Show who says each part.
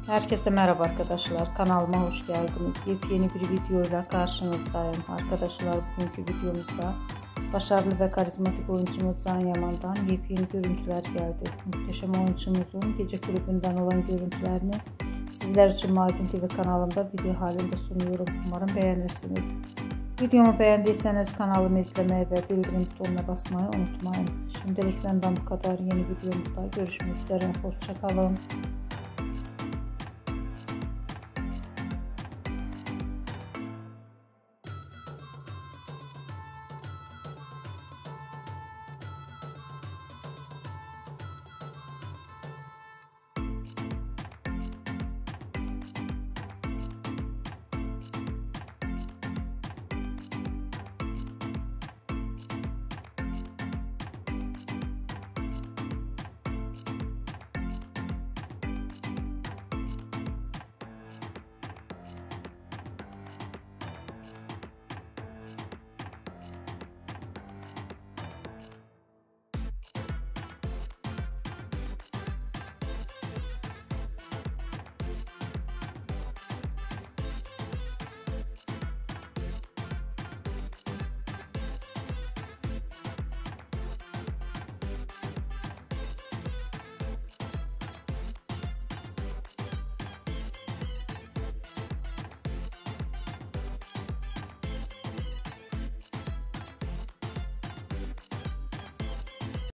Speaker 1: Herkese merhaba arkadaşlar. Kanalıma hoş geldiniz. Yepyeni bir videoyla karşınızdayım. Arkadaşlar bugünkü videomuzda başarılı ve karizmatik oyuncumuz Can Yaman'dan yepyeni görüntüler geldi. Muhteşem oyuncumuzun gece kulübünden olan görüntülerini sizler için Maydin TV kanalımda video halinde sunuyorum. Umarım beğenirsiniz. Videomu beğendiyseniz kanalımı izlemeyi ve bildirim butonuna basmayı unutmayın. Şimdilik benden bu kadar. Yeni videomuzda görüşmek üzere. Hoşça kalın.